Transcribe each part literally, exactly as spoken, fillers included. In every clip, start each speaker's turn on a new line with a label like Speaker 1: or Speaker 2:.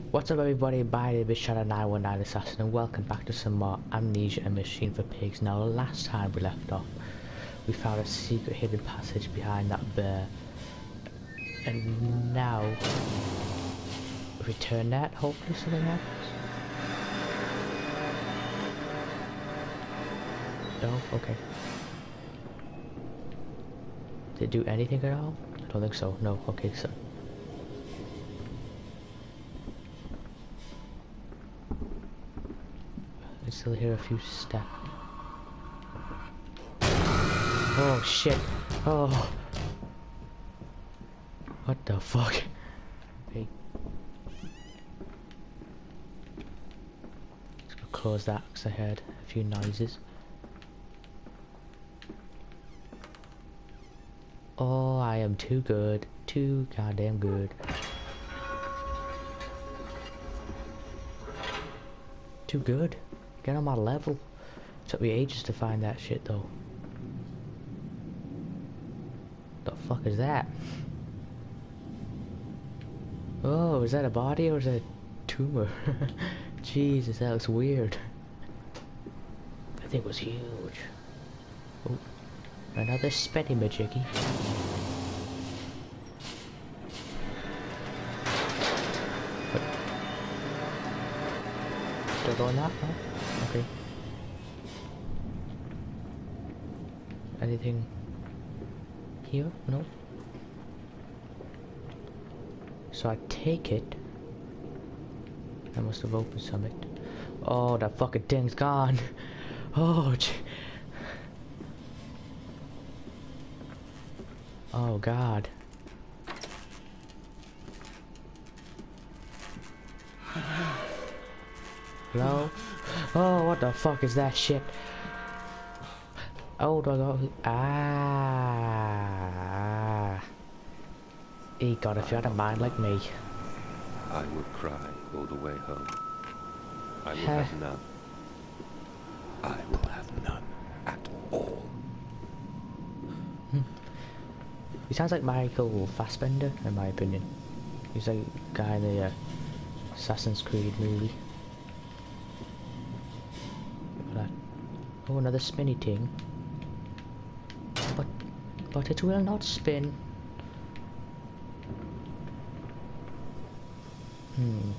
Speaker 1: What's up everybody, my name is Shadow nine one nine Assassin and welcome back to some more Amnesia and Machine for Pigs. Now last time we left off, we found a secret hidden passage behind that bear. And now, return that, hopefully something happens. No? Okay. Did it do anything at all? I don't think so, no, okay, so. I still hear a few steps. Oh shit! Oh! What the fuck? Okay. Let's go close that because I heard a few noises. Oh, I am too good. Too goddamn good. Too good. Get on my level. Took me ages to find that shit though. The fuck is that? Oh, is that a body or is that a tumor? Jesus, that looks weird. That thing was huge. Oh, another spetty majiggy. Still going that? No? Okay. Anything here? No. So I take it. I must have opened something. Oh, that fucking thing's gone. Oh, gee. Oh God. Hello? Oh, what the fuck is that shit? Oh, do I go? Ah. He got if you had a mind like me.
Speaker 2: I would cry all the way home. I will
Speaker 1: Huh.
Speaker 2: have none. I will have none at all.
Speaker 1: Hmm. He sounds like Michael Fassbender, in my opinion. He's like a guy in the uh, Assassin's Creed movie. Oh, another spinny thing. But, but it will not spin. Hmm.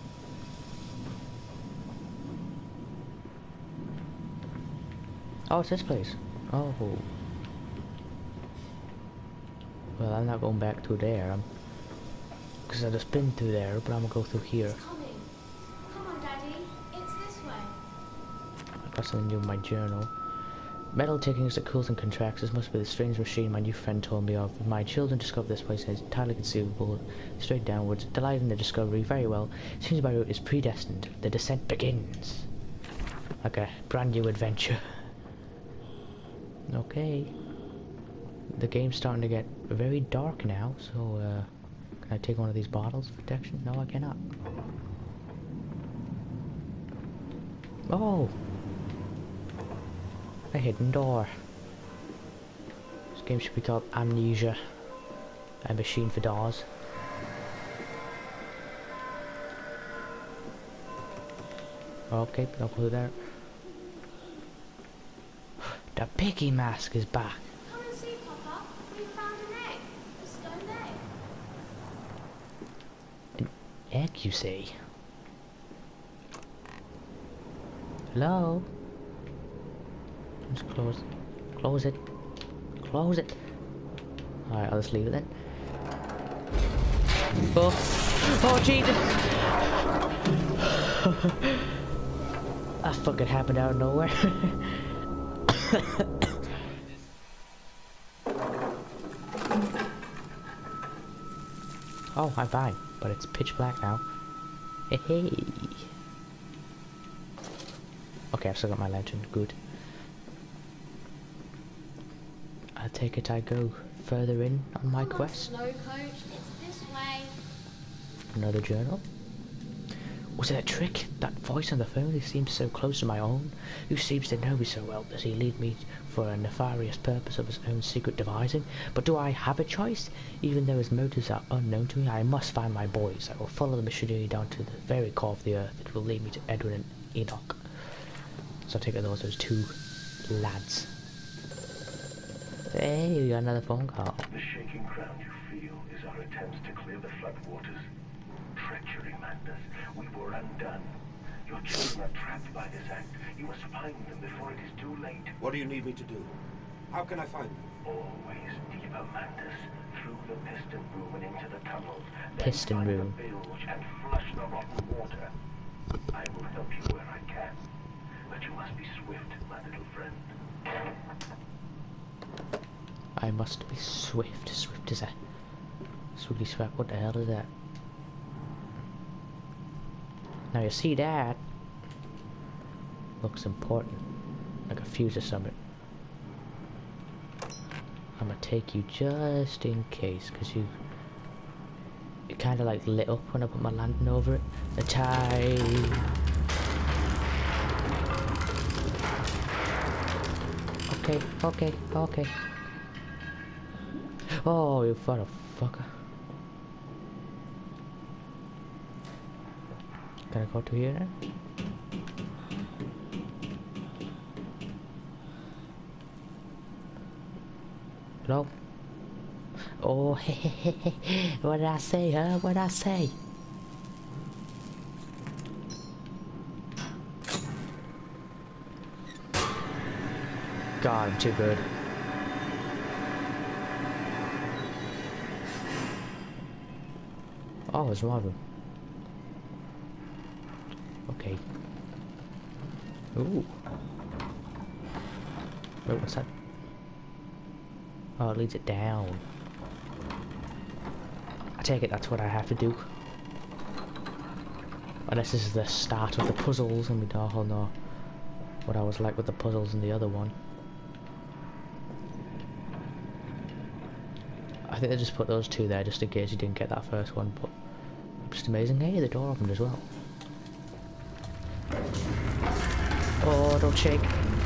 Speaker 1: Oh, it's this place. Oh. Well, I'm not going back through there. I'm, because I just been through there, but I'm gonna go through here.
Speaker 3: It's coming. Come on, Daddy. It's this way.
Speaker 1: I got something new in my journal. Metal takings that cools and contracts. This must be the strange machine my new friend told me of. My children discovered this place as entirely conceivable, straight downwards. Delighted in the discovery. Very well. Seems my route is predestined. The descent begins. Like a brand new adventure. Okay. The game's starting to get very dark now, so uh, can I take one of these bottles of protection? No, I cannot. Oh! A hidden door. This game should be called Amnesia. A Machine for Doors. Okay, don't go there. The piggy mask is back.
Speaker 3: Come and see, Papa. We found an egg. A stone egg.
Speaker 1: An egg, you say? Hello? Just close. Close it. Close it. Alright, I'll just leave it then. Oh! Oh, Jesus! That fucking happened out of nowhere. Oh, I'm fine, but it's pitch black now. Hey, hey. Okay, I've still got my lantern. Good. I take it I go further in on my
Speaker 3: Come
Speaker 1: quest.
Speaker 3: on, Slow Coach. It's this way.
Speaker 1: Another journal. Was it a trick? That voice on the phone, he seems so close to my own. Who seems to know me so well? Does he lead me for a nefarious purpose of his own secret devising? But do I have a choice? Even though his motives are unknown to me, I must find my boys. I will follow the machinery down to the very core of the earth. It will lead me to Edwin and Enoch. So I take it those those two lads. Hey, we got another phone call.
Speaker 4: The shaking ground you feel is our attempts to clear the floodwaters. Treachery, Mandas. We were undone. Your children are trapped by this act. You must find them before it is too late.
Speaker 5: What do you need me to do? How can I find them?
Speaker 4: Always deeper, Mandas. Through the piston room and into the tunnels.
Speaker 1: Piston
Speaker 4: then find
Speaker 1: room.
Speaker 4: the bilge and flush the rotten water. I will help you where I can. But you must be swift, my little friend.
Speaker 1: I must be swift. Swift is a... Swiftly swift. What the hell is that? Now you see that looks important, like a fuse or something. I'm gonna take you just in case, cause you it kind of like lit up when I put my lantern over it. The time. Okay, okay, okay. Oh, you motherfucker. Can I go to here now? Hello? Oh, what did I say, huh? What did I say? God, I'm too good. Oh, it's one of them. Okay. Ooh. Wait, what's that? Oh, it leads it down. I take it that's what I have to do. Unless this is the start of the puzzles and we don't all know what I was like with the puzzles in the other one. I think they just put those two there just in case you didn't get that first one, but just amazing. Hey, the door opened as well. Oh, don't shake.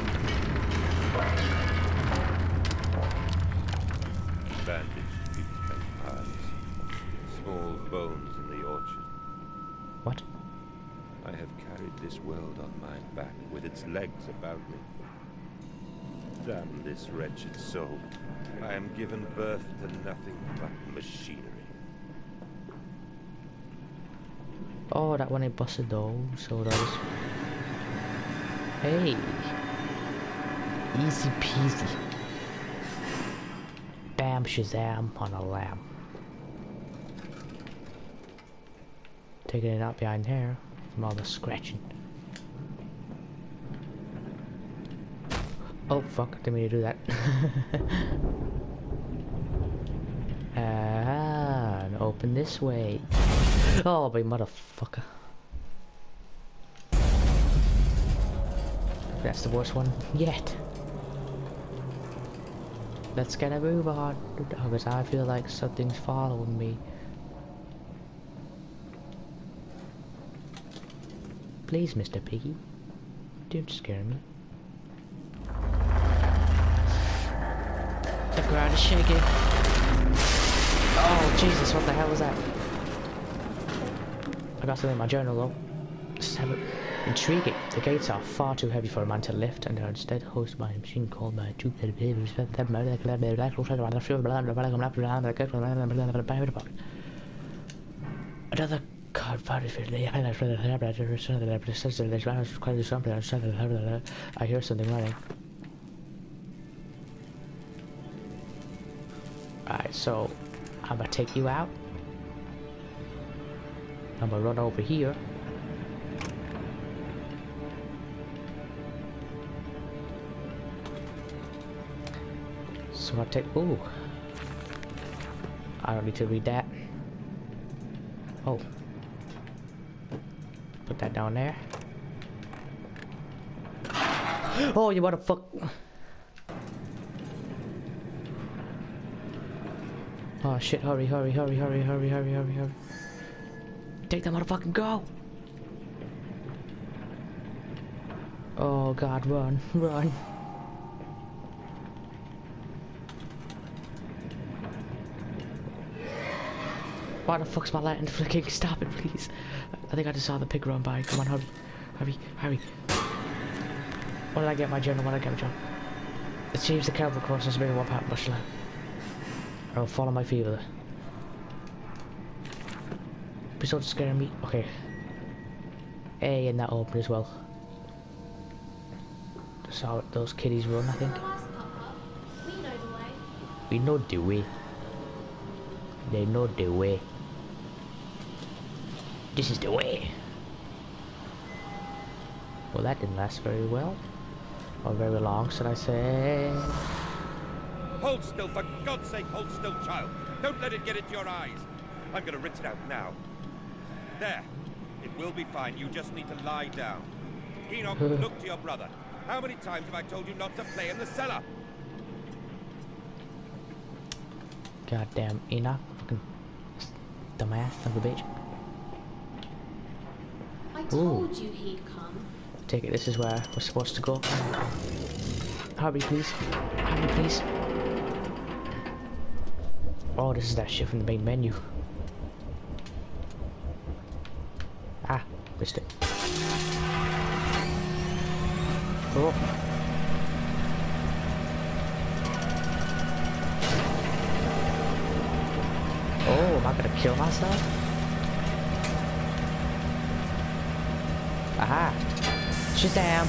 Speaker 2: Bandaged feet and eyes. Small bones in the orchard.
Speaker 1: What?
Speaker 2: I have carried this world on my back with its legs about me. Damn this wretched soul. I am given birth to nothing but machinery.
Speaker 1: Oh, that one I busted those, so that was... Hey! Easy peasy. Bam shazam on a lamb. Taking it out behind here from all the scratching. Oh fuck, didn't mean to do that. Ah, and open this way. Oh, big motherfucker. That's the worst one yet. Let's get a move on, because I feel like something's following me. Please, Mister Piggy, don't scare me. The ground is shaking. Oh Jesus, what the hell was that? I got something in my journal though. Seven. Intriguing. The gates are far too heavy for a man to lift and are instead hosted by a machine called by two another card found for the I hear something running. Alright, so I'm gonna take you out. I'm gonna run over here. So I take. Ooh. I don't need to read that. Oh. Put that down there. Oh, you motherfuck. Oh shit, hurry, hurry, hurry, hurry, hurry, hurry, hurry, hurry. Take that motherfucking go! Oh god, run, run. Why the fuck's my light flicking? Stop it, please. I think I just saw the pig run by. Come on, hurry. Hurry, hurry. What did I get my journal? What did I get my journal? It seems the cable course has been one part much less. I'll follow my fever. Please don't scare me. Okay. A and that open as well. That's how those kiddies run, I think.
Speaker 3: Papa, we know the way.
Speaker 1: We know the way. They know the way. This is the way. Well, that didn't last very well. Or very long, should I say.
Speaker 2: Hold still, for God's sake, hold still, child. Don't let it get into your eyes. I'm gonna rinse it out now. There. It will be fine. You just need to lie down. Enoch, look to your brother. How many times have I told you not to play in the cellar?
Speaker 1: Goddamn Enoch. Fucking dumbass son of a bitch.
Speaker 3: I told you he'd come.
Speaker 1: Take it, this is where we're supposed to go. Hurry, please. Hurry, please. Oh, this is that shit from the main menu. Ah, missed it. Oh. Oh, am I gonna kill myself? Aha! Shazam!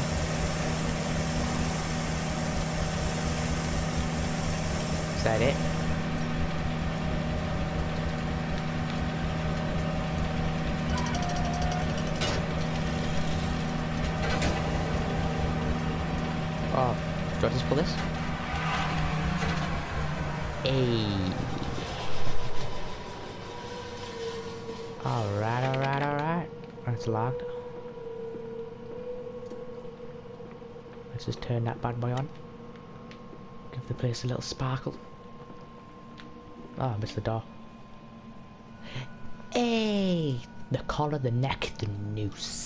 Speaker 1: Is that it? Oh, do I just pull this? Hey. Alright, alright, alright. It's locked. Let's just turn that bad boy on. Give the place a little sparkle. Oh, I missed the door. Hey! The collar, the neck, the noose.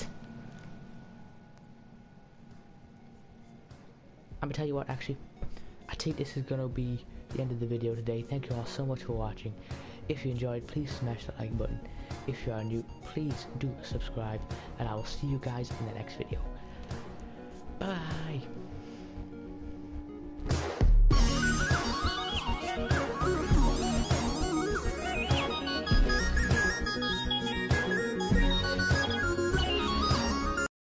Speaker 1: I'm gonna tell you what, actually, I think this is gonna be the end of the video today. Thank you all so much for watching. If you enjoyed, please smash that like button. If you are new, please do subscribe, and I will see you guys in the next video. Bye!